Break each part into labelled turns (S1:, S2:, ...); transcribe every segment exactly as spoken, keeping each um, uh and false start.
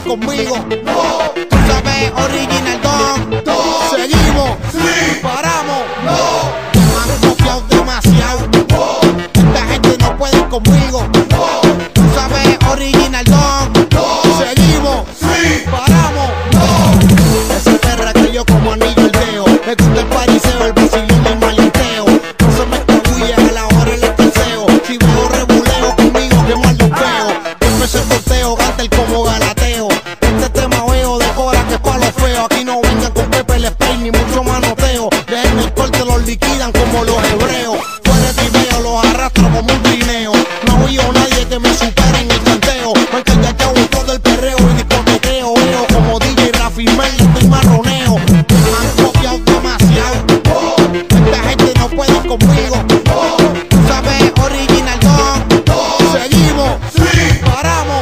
S1: conmigo. No. Tú sabes, Original Don. No. Seguimos. Sí. Paramos. No. Me han copiado demasiado. No. Esta gente no puede conmigo. No. Tú sabes, Original Don. No. Seguimos. Sí. Paramos. No. Esa perra que yo como anillo el dedo. Me gusta el pariseo, el vacilón y el maleanteo. No se me escabulle a la hora el escaseo. Si veo rebuleo conmigo, que mal los veo. Empecé el porteo, canta el como galateo. Este tema veo de cora que es pa' lo feo. Aquí no vengan con Pepe Le Pein ni mucho manoteo. Dejen el corte, los liquidan como los hebreos. Fuera de video, los arrastro como un trineo. No oigo nadie que me supere en el canteo. Marca el cachao todo el perreo y discotequeo. Veo como D J Rafi Mel y estoy marroneo. Me han copiado demasiado. Esta gente no puede conmigo. Tú sabes, Original Don. Seguimos. Sí. Paramos.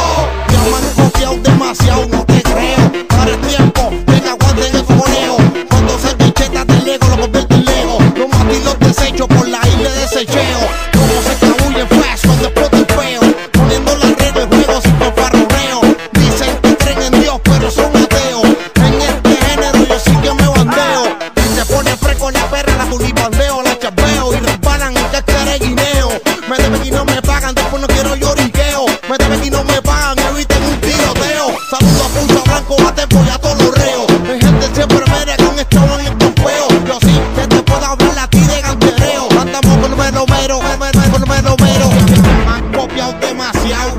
S1: Ya me han copiado demasiado, no te creo. Ahora es tiempo, ven aguanten el fogoneo. Cuando se bichetas del Lego, lo convierto en Lego. Los mato y los desecho por la isla de desecheo. Como se escabullen flash cuando explota el feo. Poniendo las redes en juego sin fanfarroneo. Dicen que creen en Dios, pero son ateos. En este género yo sí que me bandeo. Y se pone fresco la perra, la tulipandeo, la chapeo y resbalan en cáscara de guineo. Me deben y no me pagan, después no quiero lloriqueo. Me deben y no me pagan, eviten un tiroteo. Saludo a Punta Blanco, a Tempo y a todos los reos. Mi gente siempre me con esto en el compeo. Yo sí que te puedo hablar a ti de gantereo. Andamos con mero mero, con mero mero. Me han copiado demasiado.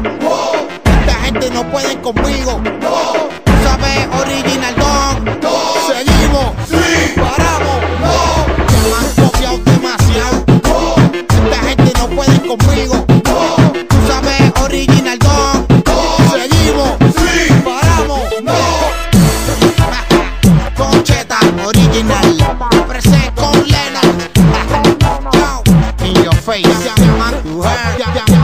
S1: Esta gente no puede conmigo. Tú sabes, Original Don. Seguimos. Sí. Paramos. Ya me han copiado demasiado. Esta gente no puede conmigo. Tú sabes, Original Don. Seguimos. Sí. Paramos. Concheta, Original. Present con Lena. In your face. Ya me han-